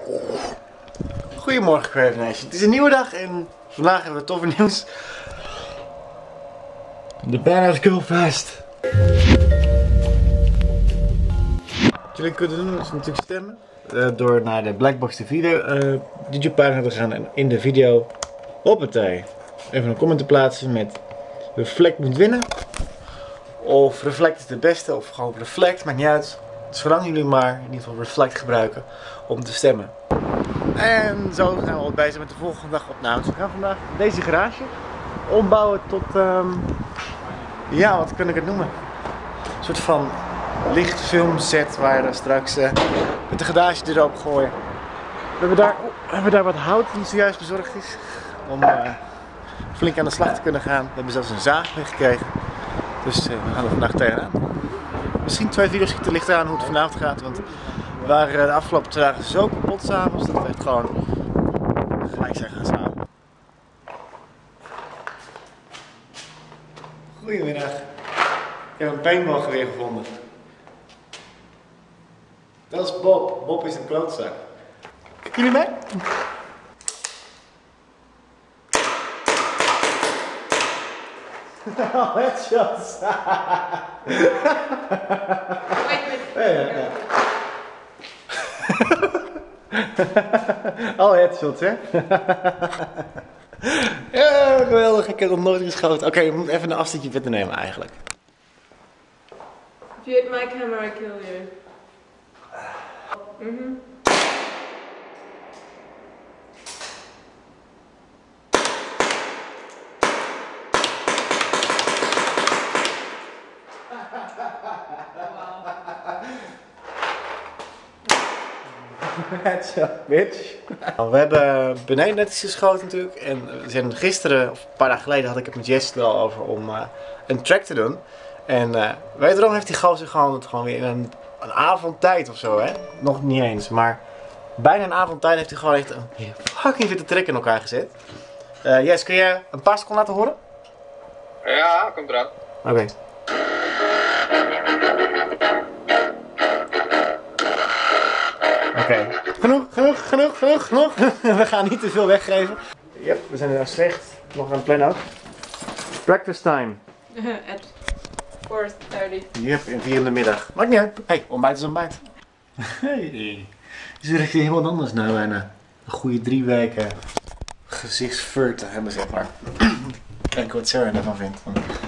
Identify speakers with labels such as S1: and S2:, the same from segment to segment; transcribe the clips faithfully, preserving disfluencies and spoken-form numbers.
S1: Goedemorgen Crave Nation. Het is een nieuwe dag en vandaag hebben we toffe nieuws. De banners go fast. Wat jullie kunnen doen is natuurlijk stemmen. Uh, door naar de Blackbox de video uh, YouTube pagina te gaan en in de video hoppatee even een comment te plaatsen met Reflect moet winnen. Of Reflect is de beste of gewoon Reflect, maakt niet uit. Dus zolang jullie maar in ieder geval Reflect gebruiken om te stemmen. En zo gaan we al bezig met de volgende dag opnames. We gaan vandaag deze garage ombouwen tot, um, ja, wat kan ik het noemen? Een soort van lichtfilmset waar je straks uh, met de garage erop gooien. We hebben daar, oh, we hebben daar wat hout die zojuist bezorgd is. Om uh, flink aan de slag te kunnen gaan. We hebben zelfs een zaag meegekregen. Dus uh, we gaan er vandaag tegenaan. Misschien twee video's schieten licht aan hoe het vanavond gaat. Want we waren de afgelopen twee dagen zo kapot s'avonds dat we echt gewoon gelijk zijn gaan slapen. Goedemiddag. Ik heb een paintballgeweer gevonden. Dat is Bob. Bob is een klootzak. Kijken jullie mee? Oh, headshots! ja, ja, ja. Al headshots, hè? Ja, geweldig. Ik heb nog nooit geschoten. Oké, okay, je moet even een afstandje verder nemen eigenlijk.
S2: If you hit my camera, I kill you. Mm-hmm.
S1: Headshot, bitch. We hebben beneden net iets geschoten natuurlijk. En we zijn gisteren, of een paar dagen geleden, had ik het met Jess wel over om uh, een track te doen. En uh, wederom heeft die gozer gewoon het gewoon weer in een, een avondtijd of zo, hè. Nog niet eens, maar bijna een avondtijd heeft hij gewoon echt een fucking witte track in elkaar gezet. Uh, Jess, kun je een paar seconden laten horen?
S3: Ja, komt eraan.
S1: Oké. Okay. Oké, okay. genoeg, genoeg, genoeg, genoeg, genoeg. We gaan niet te veel weggeven. Yep, we zijn er slecht. Nog een plan out. Breakfast time.
S2: At four thirty.
S1: Yep, in vier in de middag. Maakt niet uit. Hey, ontbijt is ontbijt. Hey. Het is echt heel wat anders nou bijna. Een goede drie weken gezichtsfur te hebben, zeg maar. Kijk wat Sarah ervan vindt.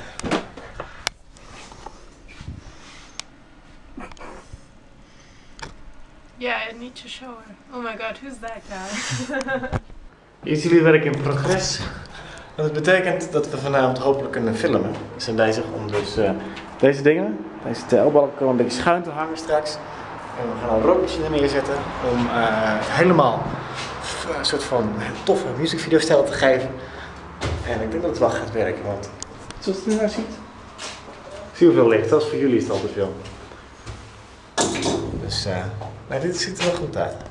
S2: Yeah, I need to show her. Oh my god, who's that guy?
S1: Hier is jullie werk in progress. Dat betekent dat we vanavond hopelijk kunnen filmen. We zijn bezig om dus uh, deze dingen, deze T L-balken een beetje schuin te hangen straks. En we gaan een rookmachine er neerzetten om uh, helemaal een soort van toffe muziekvideostijl te geven. En ik denk dat het wel gaat werken, want zoals het er nou ziet, zie je hoeveel licht, zelfs voor jullie is het al te veel. Dus uh, nee, dit ziet er wel goed uit.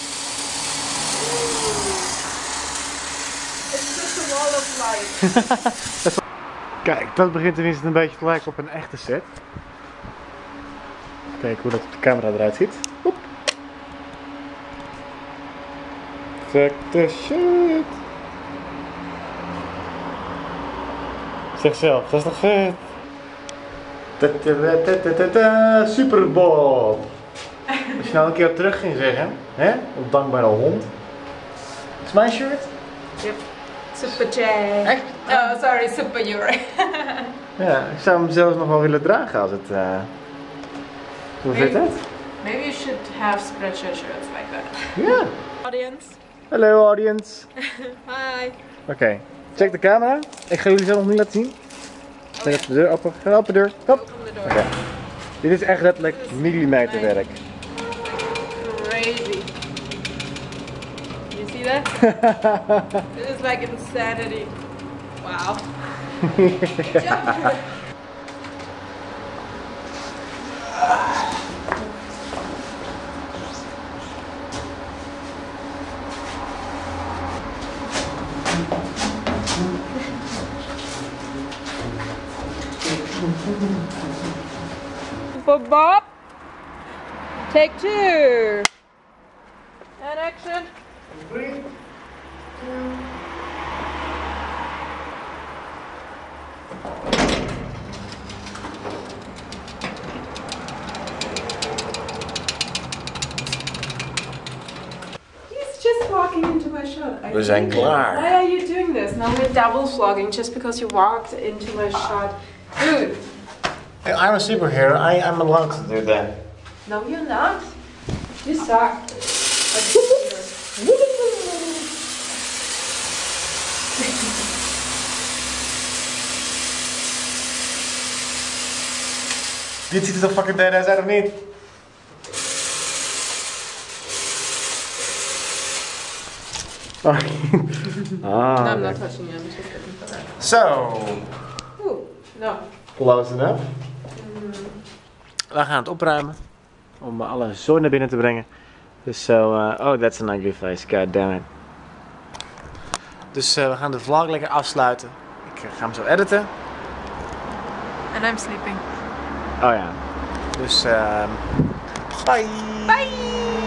S1: Kijk, dat begint tenminste een beetje te lijken op een echte set. Kijk hoe dat op de camera eruit ziet. Oep. Perfecte shit. Zeg zelf, dat is toch vet? Super Bob! Als je nou een keer terug ging zeggen, hè? Op dankbare hond. Is mijn shirt?
S2: Yep. Super J.
S1: Echt?
S2: Oh, sorry, Super Yuri.
S1: Ja, ik zou hem zelfs nog wel willen dragen als het uh, zo vet is.
S2: Maybe you should have spreadshirt shirts like that.
S1: Ja. Yeah.
S2: Audience.
S1: Hallo audience.
S2: Hi.
S1: Oké, okay. Check de camera. Ik ga jullie zelf nog niet laten zien. Zet even de deur open. Ga open de deur. Hop. Oké. Okay. Dit is echt letterlijk millimeterwerk.
S2: Crazy. You see that? This is like insanity. Wow.
S1: Ja.
S2: For Bob, take two. And action.
S1: Three, two.
S2: He's just walking into my shot. I
S1: We zijn
S2: hate it.
S1: klaar.
S2: Why are you doing this? Now we're double vlogging just because you walked into my shot. Dude.
S1: Hey, I'm a superhero. I, I'm allowed to do that.
S2: No, you're not. You suck.
S1: Dit ziet er toch fucking badass uit of niet? Oh. Ah,
S2: No, I'm not touching you. I'm just looking for that.
S1: Zo.
S2: Oeh, no.
S1: Close enough. We gaan het opruimen. Om alle zooi naar binnen te brengen. Dus zo, uh, oh that's an ugly face, god damn it. Dus uh, we gaan de vlog lekker afsluiten. Ik uh, ga hem zo editen.
S2: And I'm sleeping.
S1: Oh ja. Dus uh, bye.
S2: Bye!